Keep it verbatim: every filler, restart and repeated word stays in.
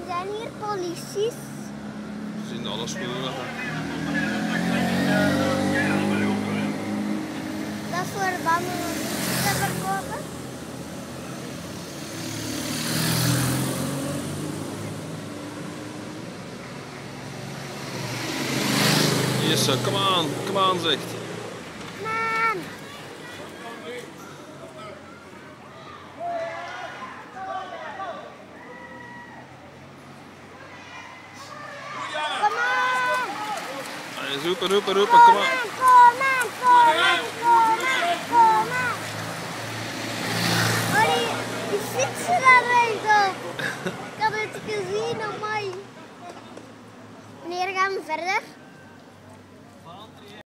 Zijn hier polities? Ze zien alles goed. Dat is voor banden te verkopen. Yes, come on, come on zegt. Man! Come on! Allee, roepen, roepen, roepen, kom aan. Kom aan, kom aan, kom aan, kom aan. Oh, die, die fietsen daar recht op. Ik had het gezien op mij. Wanneer gaan we verder?